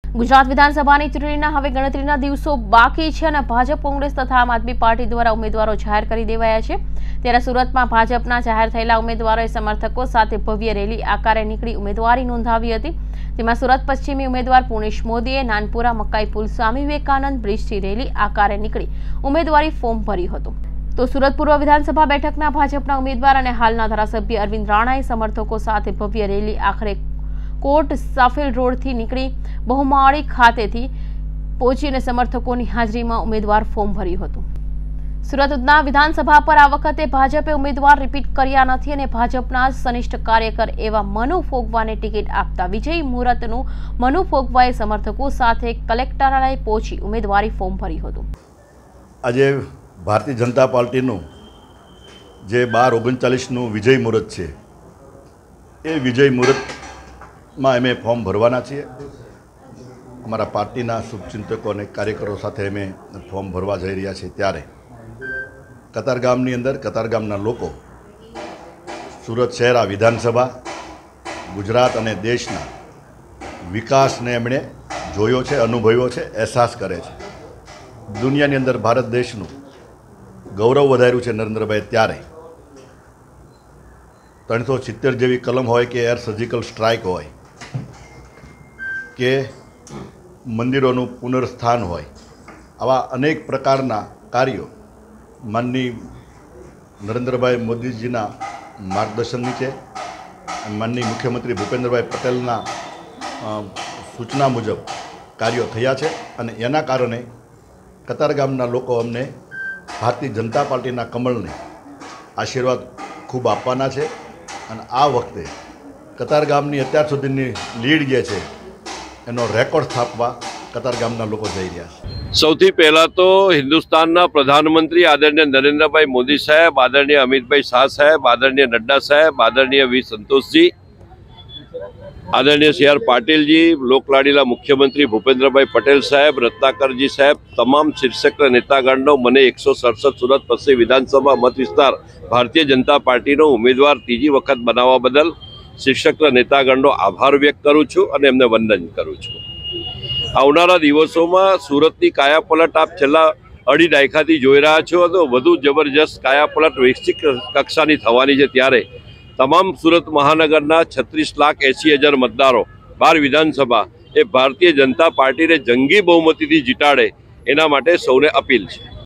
ગુજરાત વિધાનસભાની ચૂંટણીના હવે ગણતરીના દિવસો બાકી છે અને ભાજપ, કોંગ્રેસ તથા આમ આદમી પાર્ટી દ્વારા ઉમેદવારો જાહેર કરી દેવાયા છે। ત્યારે સુરતમાં ભાજપના જાહેર થયેલા ઉમેદવારોએ સમર્થકો સાથે ભવ્ય રેલી આકારે નીકળી ઉમેદવારી નોંધાવી હતી। તેમાં સુરત પશ્ચિમી ઉમેદવાર પુણેશ મોદીએ નાનપુરા મકાઈ પુલ સ્વામી વિવેકાનંદ બ્રિજથી રેલી આકારે નીકળી ઉમેદવારી ફોર્મ ભર્યું હતું। તો સુરત પૂર્વ વિધાનસભા બેઠકના ભાજપના ઉમેદવાર અને હાલના ધારાસભ્ય અરવિંદ રાણાએ સમર્થકો સાથે ભવ્ય રેલી આખરે કોટ સાફેલ રોડથી નીકળી બહુમાળી ખાતેથી પહોંચીને સમર્થકોની હાજરીમાં ઉમેદવાર ફોર્મ ભર્યું હતું। સુરતના વિધાનસભા પર આ વખતે ભાજપે ઉમેદવાર રિપીટ કર્યા નથી અને ભાજપના સનિષ્ઠ કાર્યકર એવા મનુ ફોગવાને ટિકિટ આપતા વિજય મુહૂર્તનું મનુ ફોગવાએ સમર્થકો સાથે કલેક્ટરાલય પહોંચી ઉમેદવારી ફોર્મ ભર્યું હતું। આજે ભારતીય જનતા પાર્ટીનું જે 12/39નું વિજય મુહૂર્ત છે એ વિજય મુહૂર્તમાં અમે ફોર્મ ભરવાના છીએ। અમારા પાર્ટીના શુભચિંતકો અને કાર્યકરો સાથે અમે ફોર્મ ભરવા જઈ રહ્યા છીએ। ત્યારે કતારગામની અંદર કતારગામના લોકો સુરત શહેર આ વિધાનસભા ગુજરાત અને દેશના વિકાસને એમણે જોયો છે, અનુભવ્યો છે, અહેસાસ કરે છે। દુનિયાની અંદર ભારત દેશનું ગૌરવ વધાર્યું છે નરેન્દ્રભાઈ। ત્યારે 370 જેવી કલમ હોય કે એર સર્જિકલ સ્ટ્રાઇક હોય કે મંદિરોનું પુનર્સ્થાન હોય, આવા અનેક પ્રકારના કાર્યો માનની નરેન્દ્રભાઈ મોદીજીના માર્ગદર્શન નીચે માનની મુખ્યમંત્રી ભૂપેન્દ્રભાઈ પટેલના સૂચના મુજબ કાર્યો થયા છે અને એના કારણે કતારગામના લોકો અમને ભારતીય જનતા પાર્ટીના કમળને આશીર્વાદ ખૂબ આપવાના છે અને આ વખતે કતારગામની અત્યાર સુધીની લીડ જે છે એનો રેકોર્ડ સ્થાપવા કતારગામના લોકો જઈ રહ્યા છે। સૌથી પહેલાં તો હિન્દુસ્તાનના પ્રધાનમંત્રી આદરણીય નરેન્દ્રભાઈ મોદી સાહેબ, આદરણીય અમિતભાઈ શાહ સાહેબ, આદરણીય નડ્ડા સાહેબ, આદરણીય વી સંતોષજી, આદરણીય સી.આર. પાટીલજી, લોકલાડીલા મુખ્યમંત્રી ભૂપેન્દ્રભાઈ પટેલ સાહેબ, રત્નાકરજી સાહેબ, તમામ શીર્ષક નેતાગણનો મને 167 સુરત પશ્ચિમ વિધાનસભા મત વિસ્તાર ભારતીય જનતા પાર્ટીનો ઉમેદવાર ત્રીજી વખત બનાવવા બદલ શીર્ષક નેતાગણનો આભાર વ્યક્ત કરું છું અને એમને વંદન કરું છું। આવનારા દિવસોમાં સુરતની કાયાપલટ આપ છેલ્લા અઢી દાયકાથી જોઈ રહ્યા છો તો વધુ જબરજસ્ત કાયાપલટ વૈશ્વિક કક્ષાની થવાની છે। ત્યારે તમામ સુરત મહાનગરના 36,80,000 મતદારો 12 વિધાનસભા એ ભારતીય જનતા પાર્ટીને જંગી બહુમતીથી જીતાડે એના માટે સૌને અપીલ છે।